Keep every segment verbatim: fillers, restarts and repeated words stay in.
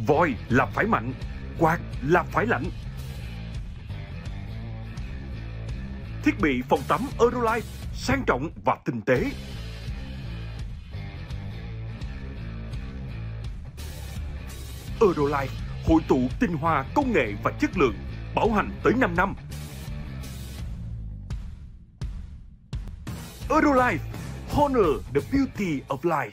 Voi là phải mạnh, quạt là phải lạnh. Thiết bị phòng tắm Eurolife sang trọng và tinh tế. Eurolife hội tụ tinh hoa công nghệ và chất lượng, bảo hành tới năm năm. Eurolife, honor the beauty of life.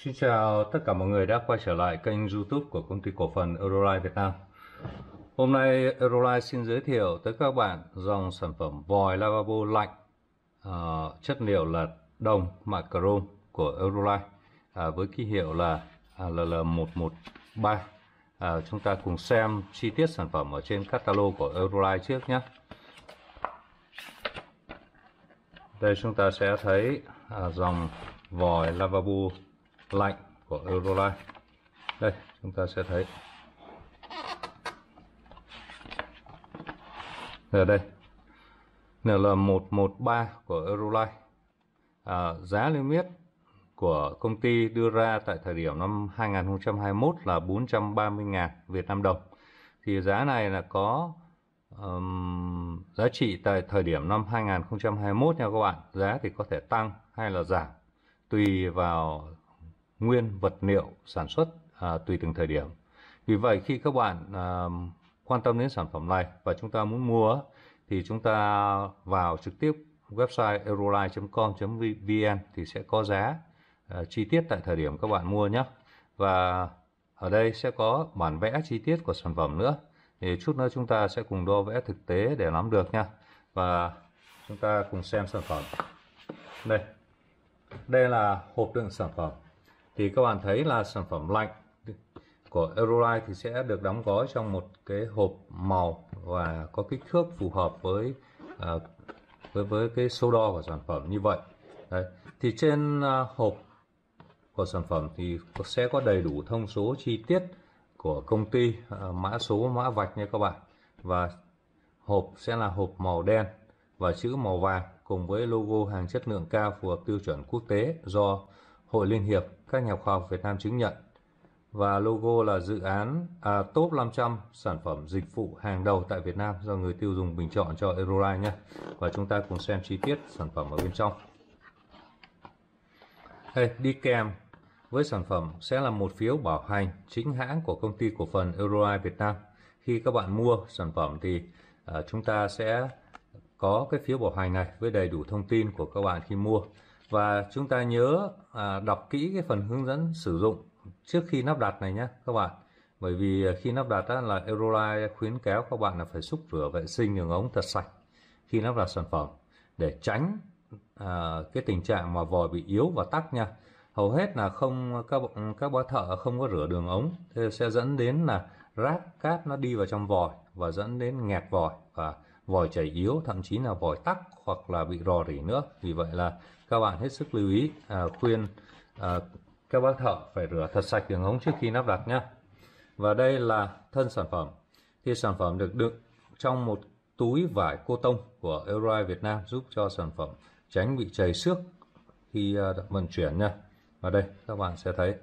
Xin chào tất cả mọi người đã quay trở lại kênh YouTube của công ty cổ phần Eurolife Việt Nam. Hôm nay Eurolife xin giới thiệu tới các bạn dòng sản phẩm vòi lavabo lạnh, uh, chất liệu là đồng mạ chrome của Eurolife, uh, với ký hiệu là uh, L L một một ba. Uh, chúng ta cùng xem chi tiết sản phẩm ở trên catalog của Eurolife trước nhé. Đây chúng ta sẽ thấy uh, dòng vòi lavabo lạnh của Eurolife. Đây chúng ta sẽ thấy ở đây N L một một ba của Eurolife. à, Giá niêm yết của công ty đưa ra tại thời điểm năm hai nghìn không trăm hai mươi mốt là bốn trăm ba mươi nghìn Việt Nam đồng. Thì giá này là có um, giá trị tại thời điểm năm hai nghìn không trăm hai mươi mốt nha các bạn. Giá thì có thể tăng hay là giảm tùy vào nguyên vật liệu sản xuất, à, tùy từng thời điểm. Vì vậy khi các bạn à, quan tâm đến sản phẩm này và chúng ta muốn mua thì chúng ta vào trực tiếp website eurolife chấm com chấm vn thì sẽ có giá à, chi tiết tại thời điểm các bạn mua nhé. Và ở đây sẽ có bản vẽ chi tiết của sản phẩm nữa. Thì chút nữa chúng ta sẽ cùng đo vẽ thực tế để nắm được nha. Và chúng ta cùng xem sản phẩm. Đây, đây là hộp đựng sản phẩm. Thì các bạn thấy là sản phẩm lạnh của Eurolife thì sẽ được đóng gói trong một cái hộp màu và có kích thước phù hợp với uh, với với cái số đo của sản phẩm như vậy. Đấy. Thì trên uh, hộp của sản phẩm thì sẽ có đầy đủ thông số chi tiết của công ty, uh, mã số, mã vạch nha các bạn. Và hộp sẽ là hộp màu đen và chữ màu vàng cùng với logo hàng chất lượng cao phù hợp tiêu chuẩn quốc tế do Hội Liên hiệp các nhà khoa học Việt Nam chứng nhận. Và logo là dự án à, top năm trăm sản phẩm dịch vụ hàng đầu tại Việt Nam do người tiêu dùng bình chọn cho Eurolife nhé. Và chúng ta cùng xem chi tiết sản phẩm ở bên trong. Đây, đi kèm với sản phẩm sẽ là một phiếu bảo hành chính hãng của công ty cổ phần Eurolife Việt Nam. Khi các bạn mua sản phẩm thì à, chúng ta sẽ có cái phiếu bảo hành này với đầy đủ thông tin của các bạn khi mua. Và chúng ta nhớ à, đọc kỹ cái phần hướng dẫn sử dụng trước khi lắp đặt này nhé các bạn. Bởi vì khi lắp đặt á, là Eurolife khuyến cáo các bạn là phải xúc rửa vệ sinh đường ống thật sạch khi lắp đặt sản phẩm để tránh à, cái tình trạng mà vòi bị yếu và tắc nha. Hầu hết là không các các bác thợ không có rửa đường ống, thế sẽ dẫn đến là rác cát nó đi vào trong vòi và dẫn đến nghẹt vòi và vòi chảy yếu, thậm chí là vòi tắc hoặc là bị rò rỉ nữa. Vì vậy là các bạn hết sức lưu ý, à, khuyên à, các bác thợ phải rửa thật sạch đường ống trước khi lắp đặt nhé. Và đây là thân sản phẩm. Thì sản phẩm được đựng trong một túi vải cô tông của Eurolife Việt Nam giúp cho sản phẩm tránh bị chảy xước khi uh, vận chuyển nha. Và đây các bạn sẽ thấy.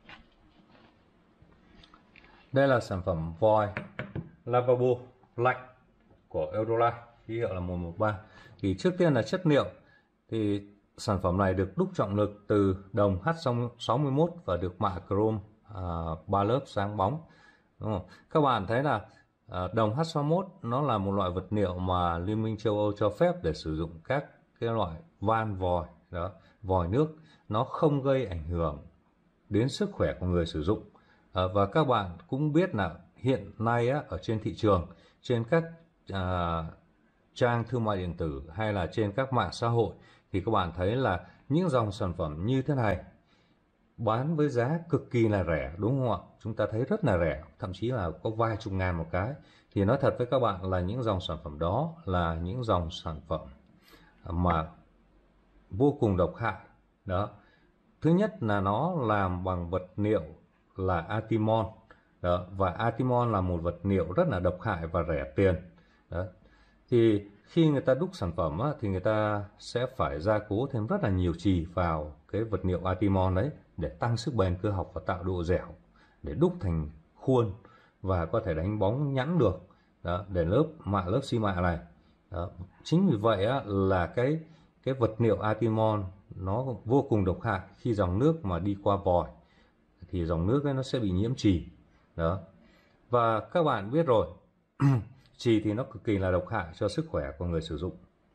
Đây là sản phẩm vòi lavabo lạnh của Eurolife, ký hiệu là một một ba. Thì trước tiên là chất liệu. Thì sản phẩm này được đúc trọng lực từ đồng H sáu mươi mốt và được mạ chrome à, ba lớp sáng bóng. Đúng không? Các bạn thấy là à, đồng H sáu mươi mốt nó là một loại vật liệu mà Liên minh châu Âu cho phép để sử dụng các cái loại van vòi đó, vòi nước, nó không gây ảnh hưởng đến sức khỏe của người sử dụng. À, và các bạn cũng biết là hiện nay á, ở trên thị trường, trên các à, trang thương mại điện tử hay là trên các mạng xã hội thì các bạn thấy là những dòng sản phẩm như thế này bán với giá cực kỳ là rẻ, đúng không ạ? Chúng ta thấy rất là rẻ, thậm chí là có vài chục ngàn một cái. Thì nói thật với các bạn là những dòng sản phẩm đó là những dòng sản phẩm mà vô cùng độc hại. Đó. Thứ nhất là nó làm bằng vật liệu là Atimon. Đó. Và Atimon là một vật liệu rất là độc hại và rẻ tiền. Đó. Thì khi người ta đúc sản phẩm á, thì người ta sẽ phải gia cố thêm rất là nhiều chì vào cái vật liệu Atimon đấy để tăng sức bền cơ học và tạo độ dẻo để đúc thành khuôn và có thể đánh bóng nhẵn được. Đó, để lớp mạ lớp xi mạ này. Đó. Chính vì vậy á, là cái cái vật liệu Atimon nó vô cùng độc hại. Khi dòng nước mà đi qua vòi thì dòng nước ấy nó sẽ bị nhiễm chì. Đó. Và các bạn biết rồi, chì thì nó cực kỳ là độc hại cho sức khỏe của người sử dụng.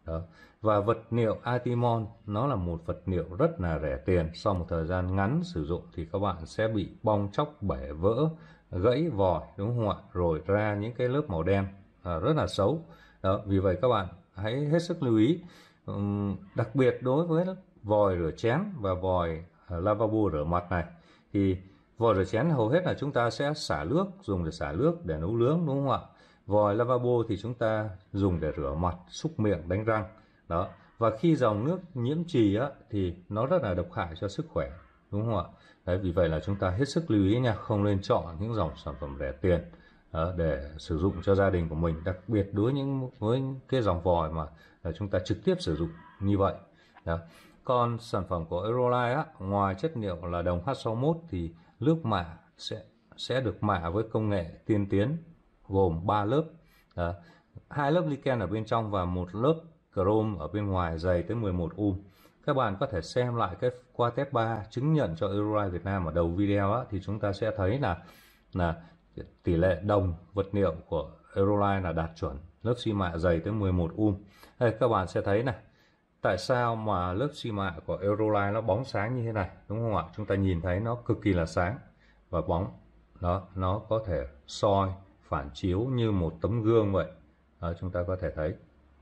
Đó. Và vật liệu Atimon nó là một vật liệu rất là rẻ tiền. Sau một thời gian ngắn sử dụng thì các bạn sẽ bị bong tróc, bể vỡ, gãy vòi, đúng không ạ? Rồi ra những cái lớp màu đen à, rất là xấu. Đó. Vì vậy các bạn hãy hết sức lưu ý. Uhm, đặc biệt đối với vòi rửa chén và vòi uh, lavabo rửa mặt này, thì vòi rửa chén hầu hết là chúng ta sẽ xả nước, dùng để xả nước để nấu nướng, đúng không ạ? Vòi lavabo thì chúng ta dùng để rửa mặt, súc miệng, đánh răng. Đó. Và khi dòng nước nhiễm chì á, thì nó rất là độc hại cho sức khỏe, đúng không ạ? Đấy, vì vậy là chúng ta hết sức lưu ý nha, không nên chọn những dòng sản phẩm rẻ tiền đó, để sử dụng cho gia đình của mình, đặc biệt đối những với cái dòng vòi mà là chúng ta trực tiếp sử dụng như vậy. Đó. Còn sản phẩm của Aerolite á, ngoài chất liệu là đồng H sáu mươi mốt thì lớp mạ sẽ sẽ được mạ với công nghệ tiên tiến gồm ba lớp. Đó. Hai lớp lichen ở bên trong và một lớp chrome ở bên ngoài dày tới mười một ohm. Các bạn có thể xem lại cái qua test ba chứng nhận cho Aerolite Việt Nam ở đầu video á, thì chúng ta sẽ thấy là là tỷ lệ đồng vật liệu của Aerolite là đạt chuẩn, lớp xi mạ dày tới mười một ohm. Đây, các bạn sẽ thấy này, tại sao mà lớp xi mạ của Aerolite nó bóng sáng như thế này, đúng không ạ? Chúng ta nhìn thấy nó cực kỳ là sáng và bóng. Đó, nó có thể soi phản chiếu như một tấm gương vậy. Đó, chúng ta có thể thấy,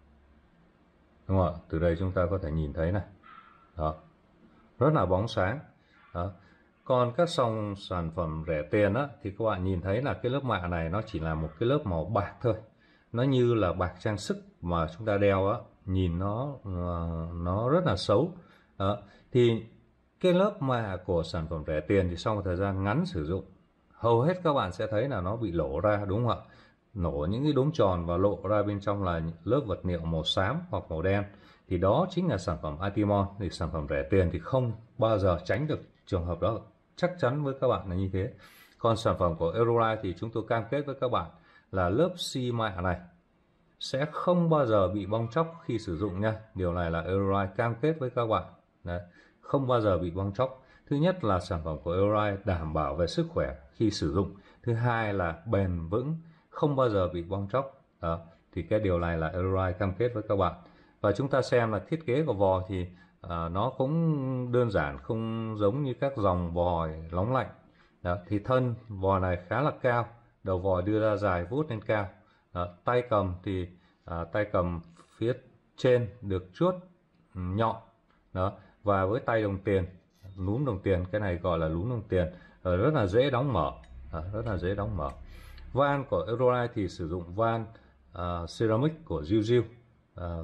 đúng không ạ? Từ đây chúng ta có thể nhìn thấy này. Đó, rất là bóng sáng. Đó. Còn các dòng sản phẩm rẻ tiền á, thì các bạn nhìn thấy là cái lớp mạ này nó chỉ là một cái lớp màu bạc thôi. Nó như là bạc trang sức mà chúng ta đeo á, nhìn nó nó rất là xấu. Đó. Thì cái lớp mạ của sản phẩm rẻ tiền thì sau một thời gian ngắn sử dụng, hầu hết các bạn sẽ thấy là nó bị lỗ ra, đúng không ạ? Nổ những cái đốm tròn và lộ ra bên trong là lớp vật liệu màu xám hoặc màu đen. Thì đó chính là sản phẩm Atimon. Thì sản phẩm rẻ tiền thì không bao giờ tránh được trường hợp đó, chắc chắn với các bạn là như thế. Còn sản phẩm của Aerolite thì chúng tôi cam kết với các bạn là lớp xi mạ này sẽ không bao giờ bị bong tróc khi sử dụng nha. Điều này là Aerolite cam kết với các bạn. Đấy, không bao giờ bị bong tróc. Thứ nhất là sản phẩm của Aerolite đảm bảo về sức khỏe khi sử dụng. Thứ hai là bền vững, không bao giờ bị bong tróc. Đó, thì cái điều này là Aerolite cam kết với các bạn. Và chúng ta xem là thiết kế của vòi thì à, nó cũng đơn giản, không giống như các dòng vòi nóng lạnh. Đó, thì thân vòi này khá là cao, đầu vòi đưa ra dài vuốt lên cao. Đó, tay cầm thì à, tay cầm phía trên được chuốt nhọn. Đó, và với tay đồng tiền, núm đồng tiền, cái này gọi là núm đồng tiền, rất là dễ đóng mở. Đó, rất là dễ đóng mở. Van của Aerolite thì sử dụng van uh, ceramic của Jiu Jiu. Uh,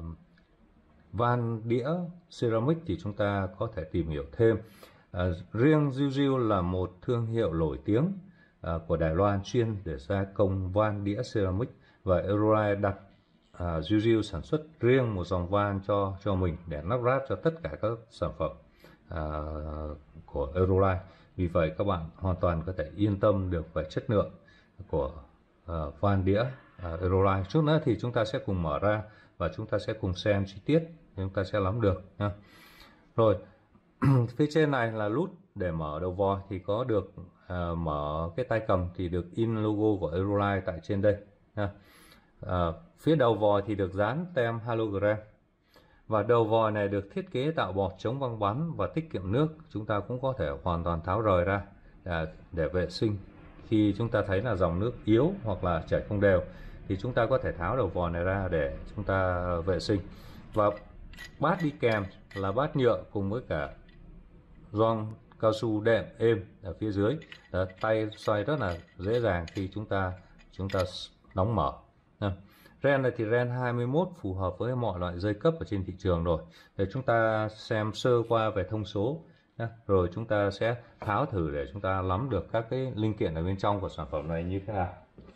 van đĩa ceramic thì chúng ta có thể tìm hiểu thêm. Uh, riêng Jiu Jiu là một thương hiệu nổi tiếng uh, của Đài Loan chuyên để gia công van đĩa ceramic, và Aerolite đặt uh, Jiu Jiu sản xuất riêng một dòng van cho cho mình để lắp ráp cho tất cả các sản phẩm uh, của Aerolite. Vì vậy các bạn hoàn toàn có thể yên tâm được về chất lượng của uh, van đĩa uh, Aerolite. Chút nữa thì chúng ta sẽ cùng mở ra và chúng ta sẽ cùng xem chi tiết, chúng ta sẽ nắm được nha. Rồi phía trên này là nút để mở đầu vòi, thì có được uh, mở cái tay cầm thì được in logo của Aerolite tại trên đây nha. Uh, phía đầu vòi thì được dán tem halogram, và đầu vòi này được thiết kế tạo bọt chống văng bắn và tiết kiệm nước. Chúng ta cũng có thể hoàn toàn tháo rời ra để, để vệ sinh. Khi chúng ta thấy là dòng nước yếu hoặc là chảy không đều thì chúng ta có thể tháo đầu vòi này ra để chúng ta vệ sinh. Và bát đi kèm là bát nhựa cùng với cả gioăng cao su đệm êm ở phía dưới. Đó, tay xoay rất là dễ dàng khi chúng ta chúng ta đóng mở. Ren này thì ren hai mươi mốt phù hợp với mọi loại dây cấp ở trên thị trường rồi. Để chúng ta xem sơ qua về thông số, rồi chúng ta sẽ tháo thử để chúng ta nắm được các cái linh kiện ở bên trong của sản phẩm này như thế nào.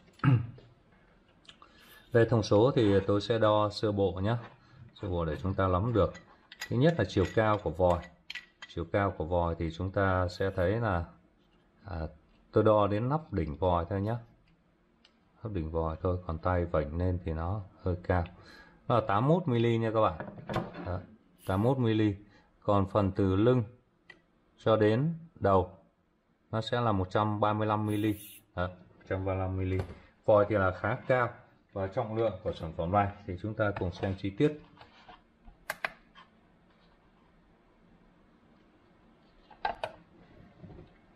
Về thông số thì tôi sẽ đo sơ bộ nhé, sơ bộ để chúng ta nắm được. Thứ nhất là chiều cao của vòi. Chiều cao của vòi thì chúng ta sẽ thấy là à, tôi đo đến nắp đỉnh vòi thôi nhé. Nắp đỉnh vòi thôi, còn tay vảnh lên thì nó hơi cao. Nó là tám mươi mốt mi-li-mét nha các bạn. Đó, tám mươi mốt mi-li-mét. Còn phần từ lưng cho đến đầu nó sẽ là một trăm ba mươi lăm mi-li-mét. Đó, một trăm ba mươi lăm mi-li-mét. Vòi thì là khá cao, và trọng lượng của sản phẩm này thì chúng ta cùng xem chi tiết.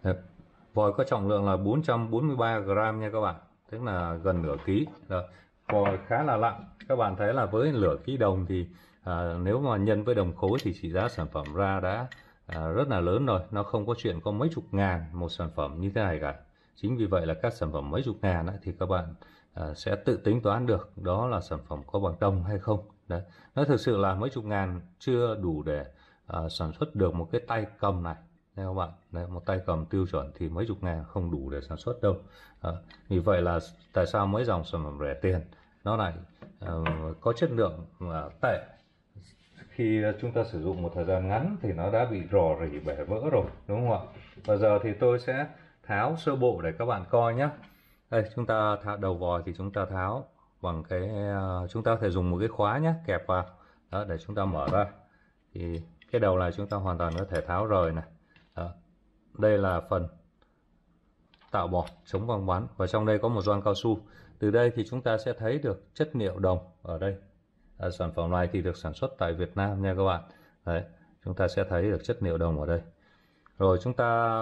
Đấy. Vòi có trọng lượng là bốn trăm bốn mươi ba gram nha các bạn, tức là gần nửa ký. Đó. Vòi khá là nặng, các bạn thấy là với nửa ký đồng thì à, nếu mà nhân với đồng khối thì trị giá sản phẩm ra đã à, rất là lớn rồi, nó không có chuyện có mấy chục ngàn một sản phẩm như thế này cả. Chính vì vậy là các sản phẩm mấy chục ngàn ấy, thì các bạn à, sẽ tự tính toán được đó là sản phẩm có bằng đồng hay không. Đấy. Nó thực sự là mấy chục ngàn chưa đủ để à, sản xuất được một cái tay cầm này. Đây các bạn, đấy, một tay cầm tiêu chuẩn thì mấy chục ngàn không đủ để sản xuất đâu. À, vì vậy là tại sao mấy dòng sản phẩm rẻ tiền nó lại uh, có chất lượng uh, tệ, khi chúng ta sử dụng một thời gian ngắn thì nó đã bị rò rỉ bể vỡ rồi, đúng không ạ? Và giờ thì tôi sẽ tháo sơ bộ để các bạn coi nhé. Đây, chúng ta tháo đầu vòi thì chúng ta tháo bằng cái uh, chúng ta có thể dùng một cái khóa nhé, kẹp vào đó để chúng ta mở ra. Thì cái đầu này chúng ta hoàn toàn có thể tháo rời này. Đó. Đây là phần tạo bọt chống văng bắn, và trong đây có một gioăng cao su. Từ đây thì chúng ta sẽ thấy được chất liệu đồng ở đây. À, sản phẩm này thì được sản xuất tại Việt Nam nha các bạn. Đấy, chúng ta sẽ thấy được chất liệu đồng ở đây. Rồi chúng ta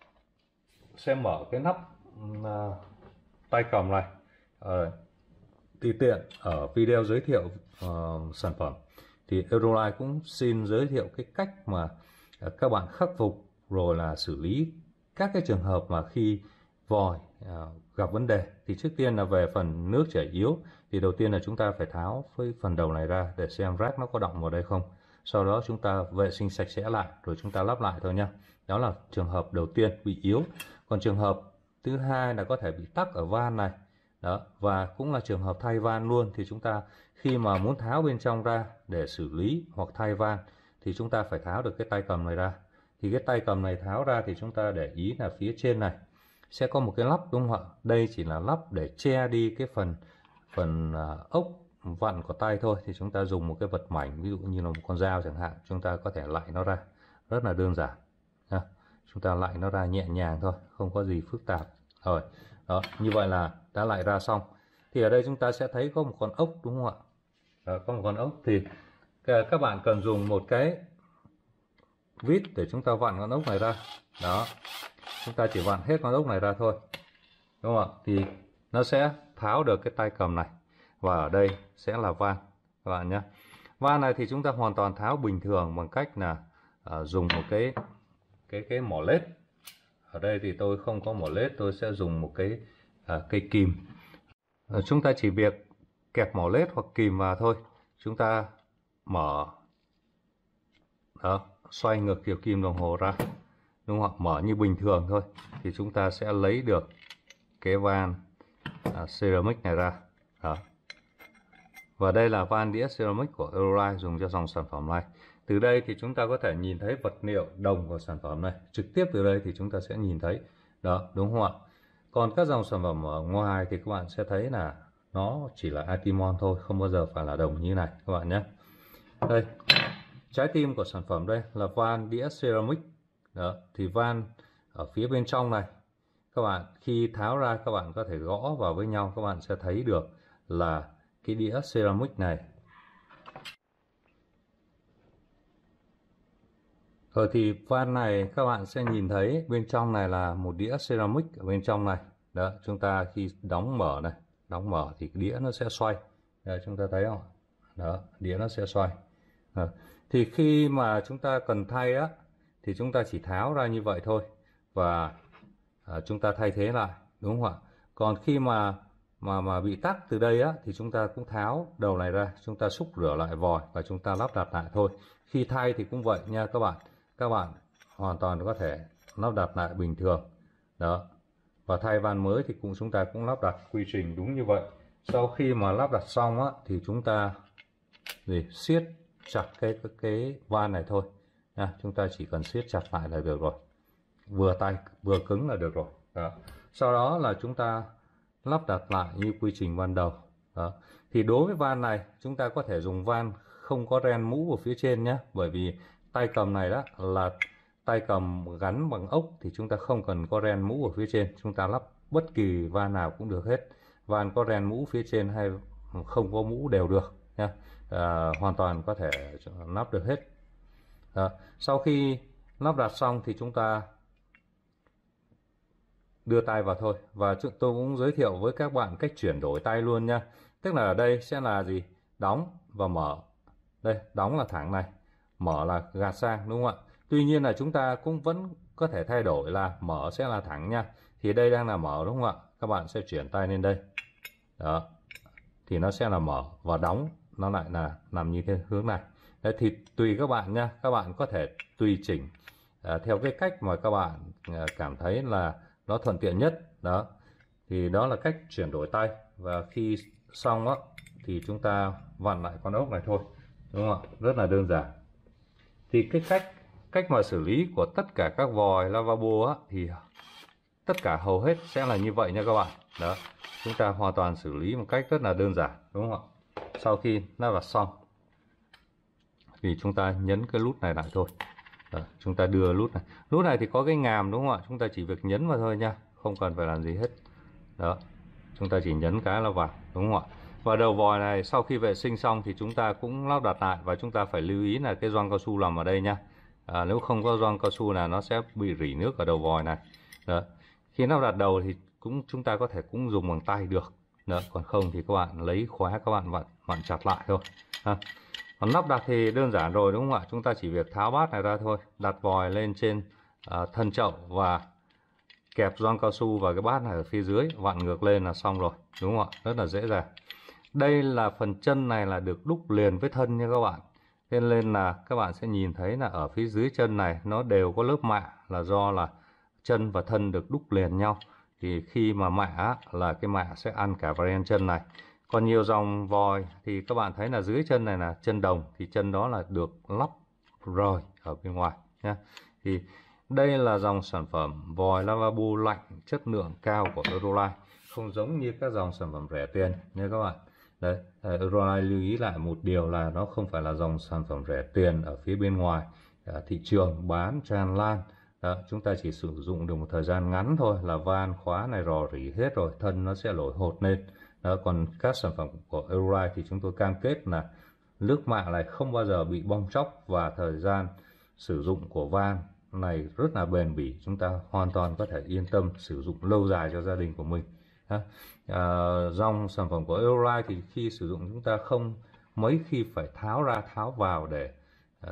sẽ mở cái nắp uh, tay cầm này. À, tùy tiện ở video giới thiệu uh, sản phẩm thì Eurolife cũng xin giới thiệu cái cách mà uh, các bạn khắc phục rồi là xử lý các cái trường hợp mà khi vòi uh, gặp vấn đề. Thì trước tiên là về phần nước chảy yếu, thì đầu tiên là chúng ta phải tháo với phần đầu này ra để xem rác nó có đọng vào đây không. Sau đó chúng ta vệ sinh sạch sẽ lại rồi chúng ta lắp lại thôi nha. Đó là trường hợp đầu tiên bị yếu. Còn trường hợp thứ hai là có thể bị tắc ở van này. Đó, và cũng là trường hợp thay van luôn. Thì chúng ta khi mà muốn tháo bên trong ra để xử lý hoặc thay van thì chúng ta phải tháo được cái tay cầm này ra. Thì cái tay cầm này tháo ra thì chúng ta để ý là phía trên này sẽ có một cái lắp, đúng không ạ? Đây chỉ là lắp để che đi cái phần phần uh, ốc vặn của tay thôi. Thì chúng ta dùng một cái vật mảnh, ví dụ như là một con dao chẳng hạn, chúng ta có thể lạy nó ra, rất là đơn giản nha. Chúng ta lạy nó ra nhẹ nhàng thôi, không có gì phức tạp. Rồi, đó, như vậy là đã lạy ra xong. Thì ở đây chúng ta sẽ thấy có một con ốc, đúng không ạ? Đó, có một con ốc thì các bạn cần dùng một cái vít để chúng ta vặn con ốc này ra. Đó, chúng ta chỉ vặn hết con ốc này ra thôi, đúng không ạ? Thì nó sẽ tháo được cái tay cầm này, và ở đây sẽ là van các bạn nhé. Van này thì chúng ta hoàn toàn tháo bình thường bằng cách là uh, dùng một cái cái cái mỏ lết. Ở đây thì tôi không có mỏ lết, tôi sẽ dùng một cái uh, cây kìm. Uh, chúng ta chỉ việc kẹp mỏ lết hoặc kìm vào thôi. Chúng ta mở, đó, xoay ngược chiều kim đồng hồ ra, đúng không ạ? Mở như bình thường thôi thì chúng ta sẽ lấy được cái van à, ceramic này ra. Đó. Và đây là van đĩa ceramic của Eurolife dùng cho dòng sản phẩm này. Từ đây thì chúng ta có thể nhìn thấy vật liệu đồng của sản phẩm này. Trực tiếp từ đây thì chúng ta sẽ nhìn thấy. Đó, đúng không ạ? Còn các dòng sản phẩm ở ngoài thì các bạn sẽ thấy là nó chỉ là Atimon thôi, không bao giờ phải là đồng như này các bạn nhé. Đây, trái tim của sản phẩm đây là van đĩa ceramic. Đó, thì van ở phía bên trong này, các bạn khi tháo ra các bạn có thể gõ vào với nhau, các bạn sẽ thấy được là cái đĩa ceramic này. Rồi thì van này các bạn sẽ nhìn thấy bên trong này là một đĩa ceramic ở bên trong này. Đó, chúng ta khi đóng mở này, đóng mở thì cái đĩa nó sẽ xoay. Đó, chúng ta thấy không? Đó, đĩa nó sẽ xoay. Đó. Thì khi mà chúng ta cần thay á thì chúng ta chỉ tháo ra như vậy thôi và à, chúng ta thay thế lại, đúng không ạ? Còn khi mà mà mà bị tắc từ đây á thì chúng ta cũng tháo đầu này ra, chúng ta xúc rửa lại vòi và chúng ta lắp đặt lại thôi. Khi thay thì cũng vậy nha các bạn. Các bạn hoàn toàn có thể lắp đặt lại bình thường. Đó. Và thay van mới thì cũng chúng ta cũng lắp đặt quy trình đúng như vậy. Sau khi mà lắp đặt xong á thì chúng ta gì siết chặt cái cái, cái van này thôi nha. Chúng ta chỉ cần siết chặt lại là được rồi, vừa tay vừa cứng là được rồi. Đó. Sau đó là chúng ta lắp đặt lại như quy trình ban đầu. Đó. Thì đối với van này chúng ta có thể dùng van không có ren mũ ở phía trên nhé, bởi vì tay cầm này đó là tay cầm gắn bằng ốc thì chúng ta không cần có ren mũ ở phía trên, chúng ta lắp bất kỳ van nào cũng được hết. Van có ren mũ phía trên hay không có mũ đều được nha. À, hoàn toàn có thể lắp được hết. Đó. Sau khi lắp đặt xong thì chúng ta đưa tay vào thôi. Và tôi cũng giới thiệu với các bạn cách chuyển đổi tay luôn nha. Tức là ở đây sẽ là gì? Đóng và mở. Đây, đóng là thẳng này, mở là gạt sang, đúng không ạ? Tuy nhiên là chúng ta cũng vẫn có thể thay đổi là mở sẽ là thẳng nha. Thì đây đang là mở, đúng không ạ? Các bạn sẽ chuyển tay lên đây. Đó. Thì nó sẽ là mở, và đóng nó lại là nằm như thế hướng này. Đấy, thì tùy các bạn nha. Các bạn có thể tùy chỉnh à, theo cái cách mà các bạn à, cảm thấy là nó thuận tiện nhất. Đó. Thì đó là cách chuyển đổi tay. Và khi xong đó thì chúng ta vặn lại con ốc này thôi, đúng không ạ? Rất là đơn giản. Thì cái cách cách mà xử lý của tất cả các vòi lavabo á, thì tất cả hầu hết sẽ là như vậy nha các bạn. Đó, chúng ta hoàn toàn xử lý một cách rất là đơn giản, đúng không ạ? Sau khi lắp đặt xong thì chúng ta nhấn cái nút này lại thôi. Đó, chúng ta đưa nút này. Nút này thì có cái ngàm, đúng không ạ? Chúng ta chỉ việc nhấn vào thôi nha, không cần phải làm gì hết. Đó, chúng ta chỉ nhấn cái là vào, đúng không ạ? Và đầu vòi này sau khi vệ sinh xong thì chúng ta cũng lắp đặt lại, và chúng ta phải lưu ý là cái gioăng cao su nằm ở đây nha. À, nếu không có gioăng cao su là nó sẽ bị rỉ nước ở đầu vòi này. Đó. Khi lắp đặt đầu thì cũng chúng ta có thể cũng dùng bằng tay được. Đó. Còn không thì các bạn lấy khóa, các bạn vặn vặn chặt lại thôi. À. Còn lắp đặt thì đơn giản rồi, đúng không ạ? Chúng ta chỉ việc tháo bát này ra thôi, đặt vòi lên trên à, thân chậu và kẹp gioăng cao su vào cái bát này ở phía dưới, vặn ngược lên là xong rồi, đúng không ạ? Rất là dễ dàng. Đây là phần chân này là được đúc liền với thân nha các bạn. Thế nên là các bạn sẽ nhìn thấy là ở phía dưới chân này nó đều có lớp mạ, là do là chân và thân được đúc liền nhau. Thì khi mà mạ là cái mạ sẽ ăn cả variant chân này. Còn nhiều dòng vòi thì các bạn thấy là dưới chân này là chân đồng, thì chân đó là được lắp rồi ở bên ngoài nha. Thì đây là dòng sản phẩm vòi lavabo lạnh chất lượng cao của Eurolite, không giống như các dòng sản phẩm rẻ tiền nha các bạn. Đấy, Eurolite lưu ý lại một điều là nó không phải là dòng sản phẩm rẻ tiền ở phía bên ngoài thị trường bán tràn lan. Đó, chúng ta chỉ sử dụng được một thời gian ngắn thôi là van khóa này rò rỉ hết rồi, thân nó sẽ nổi hột lên. Đó, còn các sản phẩm của Eurolite thì chúng tôi cam kết là nước mạ này không bao giờ bị bong tróc, và thời gian sử dụng của van này rất là bền bỉ. Chúng ta hoàn toàn có thể yên tâm sử dụng lâu dài cho gia đình của mình. À, dòng sản phẩm của Eurolite thì khi sử dụng chúng ta không mấy khi phải tháo ra tháo vào để uh,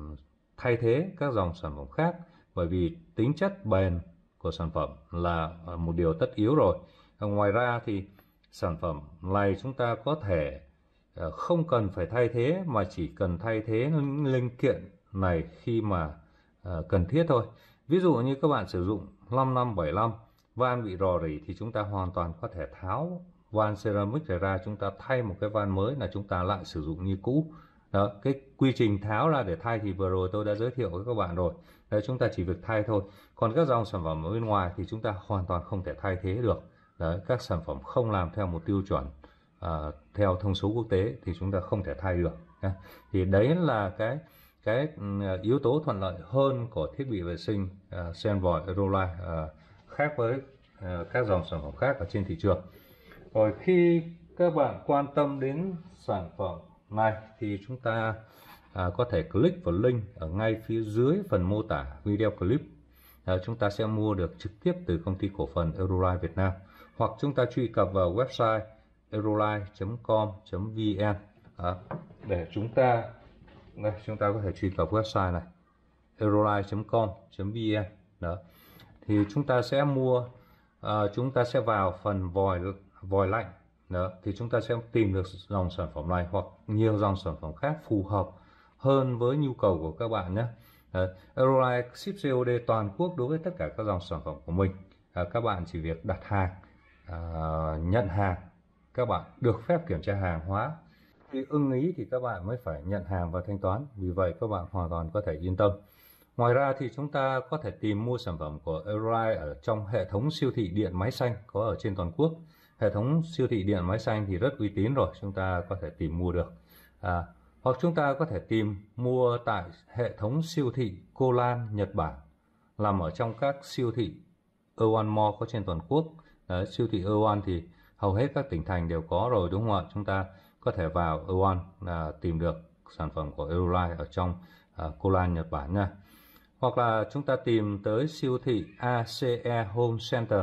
thay thế các dòng sản phẩm khác, bởi vì tính chất bền của sản phẩm là một điều tất yếu rồi. Ngoài ra thì sản phẩm này chúng ta có thể uh, không cần phải thay thế, mà chỉ cần thay thế những linh kiện này khi mà uh, cần thiết thôi. Ví dụ như các bạn sử dụng năm năm bảy năm, van bị rò rỉ thì chúng ta hoàn toàn có thể tháo van ceramic này ra, chúng ta thay một cái van mới là chúng ta lại sử dụng như cũ. Đó, cái quy trình tháo ra để thay thì vừa rồi tôi đã giới thiệu với các bạn rồi. Đấy, chúng ta chỉ việc thay thôi. Còn các dòng sản phẩm ở bên ngoài thì chúng ta hoàn toàn không thể thay thế được. Đấy, các sản phẩm không làm theo một tiêu chuẩn uh, theo thông số quốc tế thì chúng ta không thể thay được. Thì đấy là cái cái yếu tố thuận lợi hơn của thiết bị vệ sinh uh, sen vòi Eurolite uh, khác với uh, các dòng sản phẩm khác ở trên thị trường. Rồi khi các bạn quan tâm đến sản phẩm này thì chúng ta à, có thể click vào link ở ngay phía dưới phần mô tả video clip. À, chúng ta sẽ mua được trực tiếp từ công ty cổ phần Eurolite Việt Nam, hoặc chúng ta truy cập vào website eurolite chấm com chấm vn à, để chúng ta đây, chúng ta có thể truy cập website này eurolite chấm com chấm vn. Đó, thì chúng ta sẽ mua à, chúng ta sẽ vào phần vòi vòi lạnh. Đó, thì chúng ta sẽ tìm được dòng sản phẩm này hoặc nhiều dòng sản phẩm khác phù hợp hơn với nhu cầu của các bạn nhé. Eurolite ship xê ô đê toàn quốc đối với tất cả các dòng sản phẩm của mình. À, các bạn chỉ việc đặt hàng, à, nhận hàng, các bạn được phép kiểm tra hàng hóa. Khi ưng ý thì các bạn mới phải nhận hàng và thanh toán. Vì vậy các bạn hoàn toàn có thể yên tâm. Ngoài ra thì chúng ta có thể tìm mua sản phẩm của Eurolite ở trong hệ thống siêu thị điện máy xanh có ở trên toàn quốc. Hệ thống siêu thị điện máy xanh thì rất uy tín rồi, chúng ta có thể tìm mua được. À, hoặc chúng ta có thể tìm mua tại hệ thống siêu thị Cô Lan Nhật Bản, nằm ở trong các siêu thị e một Mall có trên toàn quốc. Đấy, siêu thị e một thì hầu hết các tỉnh thành đều có rồi, đúng không ạ? Chúng ta có thể vào e một là tìm được sản phẩm của Eurolite ở trong uh, Cô Lan Nhật Bản nha. Hoặc là chúng ta tìm tới siêu thị a xê e Home Center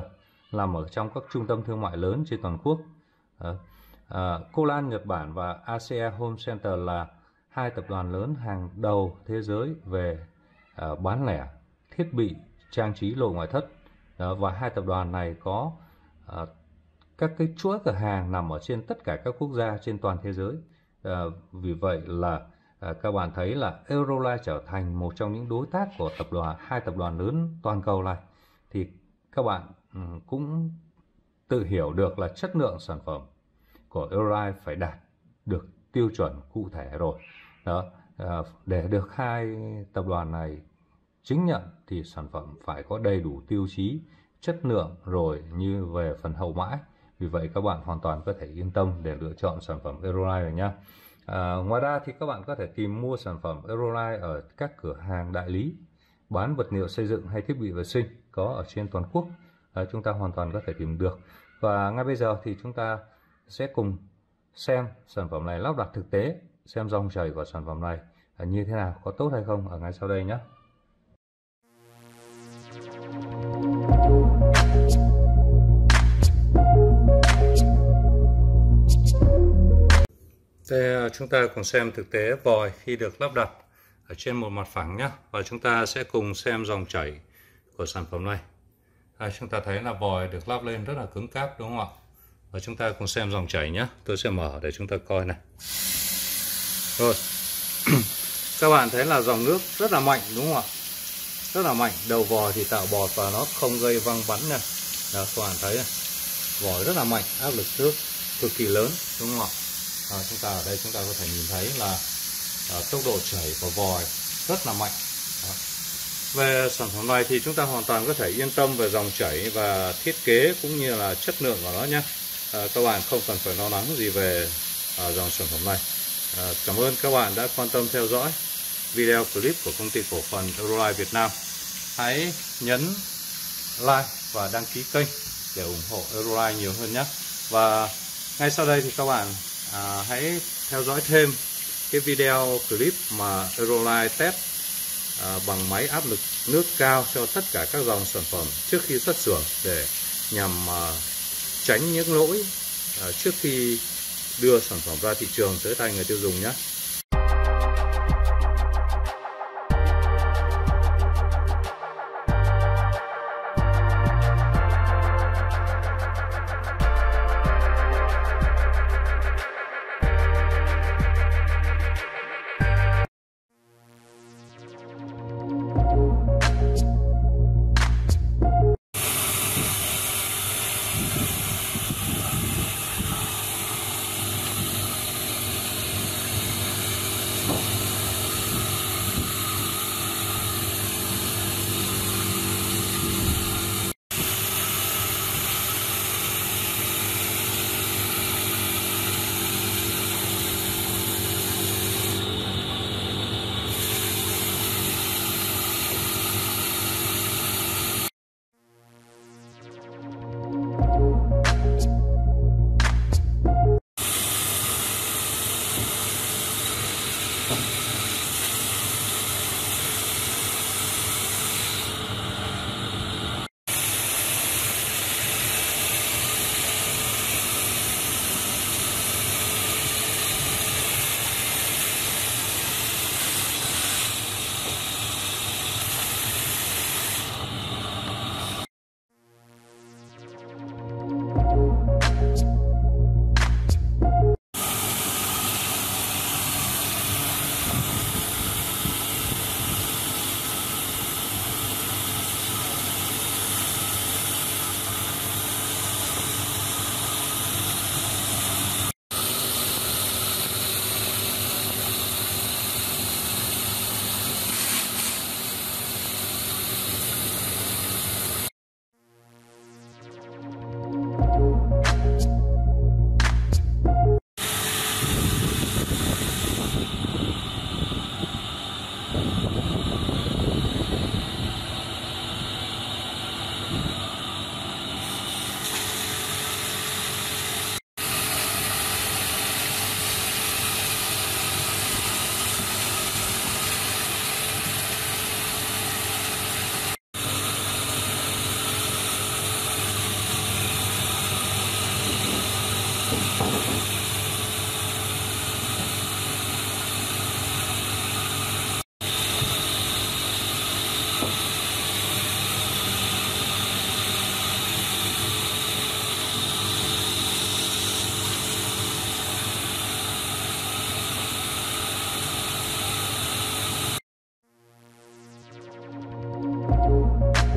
nằm ở trong các trung tâm thương mại lớn trên toàn quốc. À, à, Colan Nhật Bản và a xê e Home Center là hai tập đoàn lớn hàng đầu thế giới về à, bán lẻ thiết bị trang trí lộ ngoại thất. Đó, và hai tập đoàn này có à, các cái chuỗi cửa hàng nằm ở trên tất cả các quốc gia trên toàn thế giới. À, vì vậy là à, các bạn thấy là Eurolight trở thành một trong những đối tác của tập đoàn hai tập đoàn lớn toàn cầu này, thì các bạn um, cũng tự hiểu được là chất lượng sản phẩm của Eurolight phải đạt được tiêu chuẩn cụ thể rồi. Đó, à, để được hai tập đoàn này chứng nhận thì sản phẩm phải có đầy đủ tiêu chí, chất lượng rồi như về phần hậu mãi. Vì vậy các bạn hoàn toàn có thể yên tâm để lựa chọn sản phẩm Eurolight rồi nhá. À, ngoài ra thì các bạn có thể tìm mua sản phẩm Eurolight ở các cửa hàng đại lý bán vật liệu xây dựng hay thiết bị vệ sinh có ở trên toàn quốc. À, chúng ta hoàn toàn có thể tìm được. Và ngay bây giờ thì chúng ta sẽ cùng xem sản phẩm này lắp đặt thực tế, xem dòng chảy của sản phẩm này như thế nào, có tốt hay không ở ngay sau đây nhé. Đây, chúng ta cùng xem thực tế vòi khi được lắp đặt ở trên một mặt phẳng nhé. Và chúng ta sẽ cùng xem dòng chảy của sản phẩm này. À, chúng ta thấy là vòi được lắp lên rất là cứng cáp đúng không ạ? Và chúng ta cùng xem dòng chảy nhé. Tôi sẽ mở để chúng ta coi này. Rồi. Các bạn thấy là dòng nước rất là mạnh đúng không ạ? Rất là mạnh. Đầu vòi thì tạo bọt và nó không gây văng bắn này. Đó, các bạn thấy này. Vòi rất là mạnh, áp lực nước cực kỳ lớn đúng không ạ? À, chúng ta ở đây chúng ta có thể nhìn thấy là à, tốc độ chảy của vòi rất là mạnh. Đó. Về sản phẩm này thì chúng ta hoàn toàn có thể yên tâm về dòng chảy và thiết kế cũng như là chất lượng của nó nhé. À, các bạn không cần phải lo lắng gì về à, dòng sản phẩm này. À, cảm ơn các bạn đã quan tâm theo dõi video clip của công ty cổ phần Eurolight Việt Nam. Hãy nhấn like và đăng ký kênh để ủng hộ Eurolight nhiều hơn nhé. Và ngay sau đây thì các bạn à, hãy theo dõi thêm cái video clip mà Eurolight test à, bằng máy áp lực nước cao cho tất cả các dòng sản phẩm trước khi xuất xưởng để nhằm à, tránh những lỗi à, trước khi đưa sản phẩm ra thị trường tới tay người tiêu dùng nhé.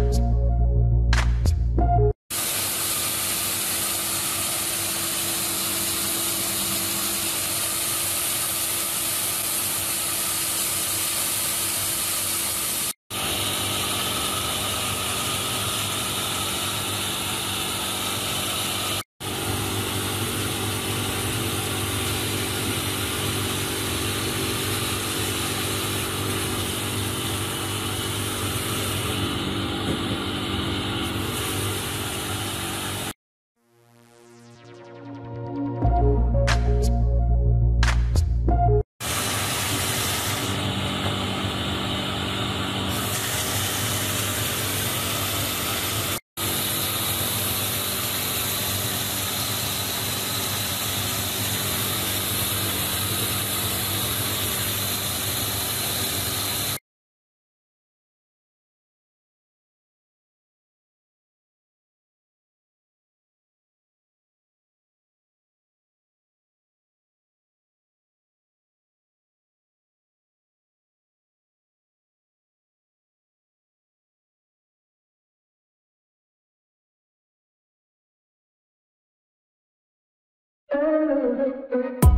Thank you.